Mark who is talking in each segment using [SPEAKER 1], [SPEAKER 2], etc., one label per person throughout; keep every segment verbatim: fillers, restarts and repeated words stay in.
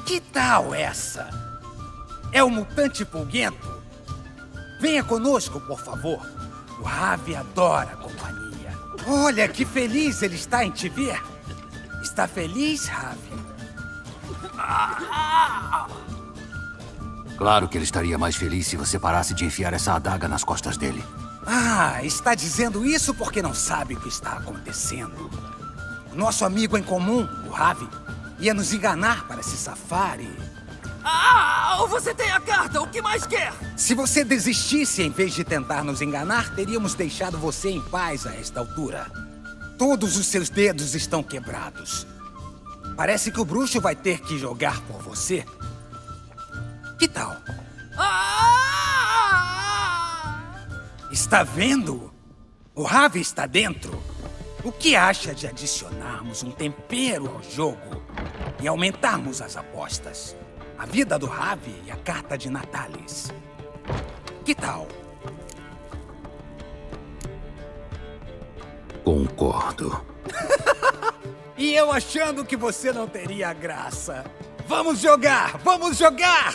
[SPEAKER 1] Que tal essa? É o mutante pulguento? Venha conosco, por favor. O Ravi adora a companhia. Olha que feliz ele está em te ver. Está feliz, Ravi?
[SPEAKER 2] Claro que ele estaria mais feliz se você parasse de enfiar essa adaga nas costas dele.
[SPEAKER 1] Ah, está dizendo isso porque não sabe o que está acontecendo. Nosso amigo em comum, o Ravi, ia nos enganar para se safar e...
[SPEAKER 3] Ah, você tem a carta, o que mais quer?
[SPEAKER 1] Se você desistisse em vez de tentar nos enganar, teríamos deixado você em paz a esta altura. Todos os seus dedos estão quebrados. Parece que o bruxo vai ter que jogar por você. Que tal?
[SPEAKER 3] Ah!
[SPEAKER 1] Está vendo? O Ravi está dentro. O que acha de adicionarmos um tempero ao jogo e aumentarmos as apostas? A vida do Ravi e a carta de Natalis. Que tal?
[SPEAKER 2] Concordo.
[SPEAKER 1] E eu achando que você não teria graça. Vamos jogar! Vamos jogar!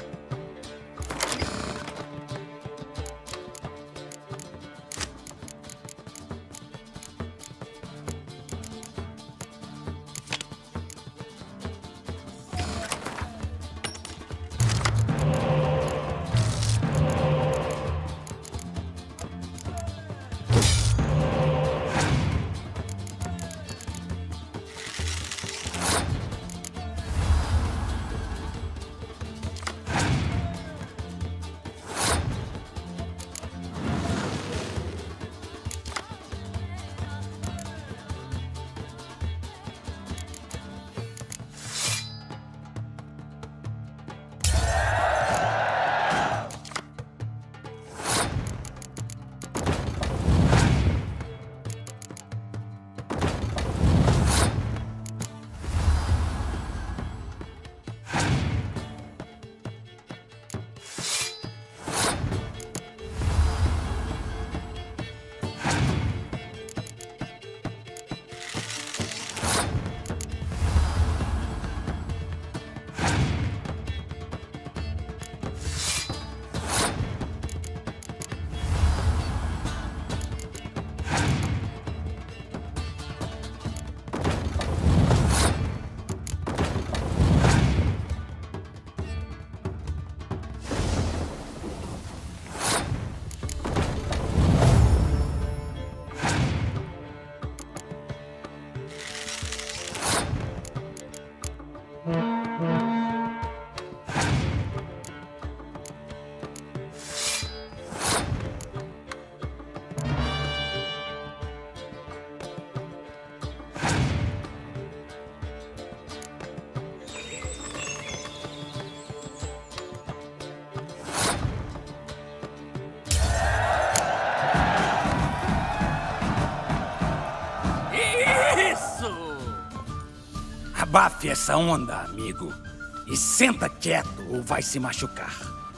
[SPEAKER 1] Abafe essa onda, amigo. E senta quieto ou vai se machucar.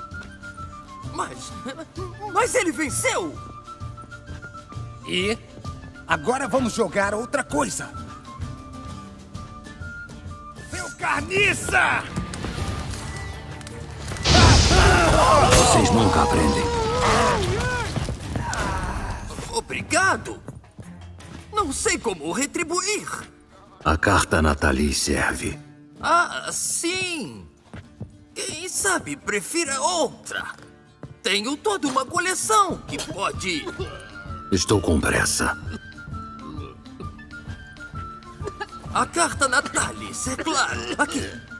[SPEAKER 3] Mas... Mas ele venceu!
[SPEAKER 1] E... agora vamos jogar outra coisa. Seu carniça!
[SPEAKER 2] Vocês nunca aprendem.
[SPEAKER 3] Obrigado! Não sei como retribuir.
[SPEAKER 2] A carta Natalis serve.
[SPEAKER 3] Ah, sim! Quem sabe prefira outra. Tenho toda uma coleção que pode...
[SPEAKER 2] Estou com pressa.
[SPEAKER 3] A carta Natalis, é claro. Aqui.